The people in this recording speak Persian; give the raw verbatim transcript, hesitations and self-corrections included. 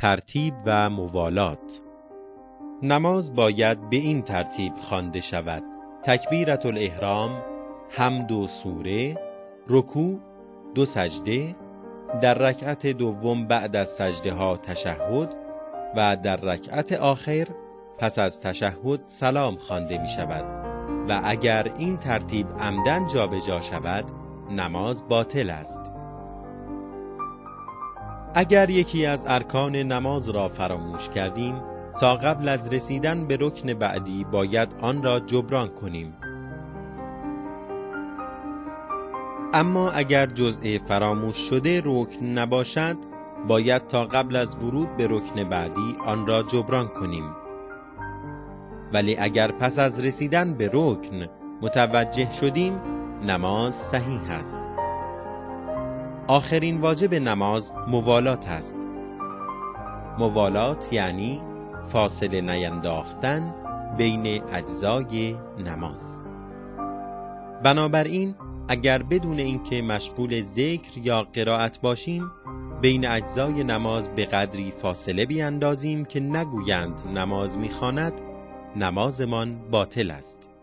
ترتیب و موالات. نماز باید به این ترتیب خوانده شود: تکبیرة الاحرام، حمد و سوره، رکوع، دو سجده، در رکعت دوم بعد از سجده ها تشهد و در رکعت آخر پس از تشهد سلام خوانده می شود و اگر این ترتیب عمدن جابجا شود نماز باطل است. اگر یکی از ارکان نماز را فراموش کردیم تا قبل از رسیدن به رکن بعدی باید آن را جبران کنیم. اما اگر جزء فراموش شده رکن نباشد باید تا قبل از ورود به رکن بعدی آن را جبران کنیم. ولی اگر پس از رسیدن به رکن متوجه شدیم نماز صحیح است. آخرین واجب نماز موالات است. موالات یعنی فاصله نینداختن بین اجزای نماز. بنابراین اگر بدون اینکه مشغول ذکر یا قرائت باشیم بین اجزای نماز به قدری فاصله بیندازیم که نگویند نماز می‌خواند، نمازمان باطل است.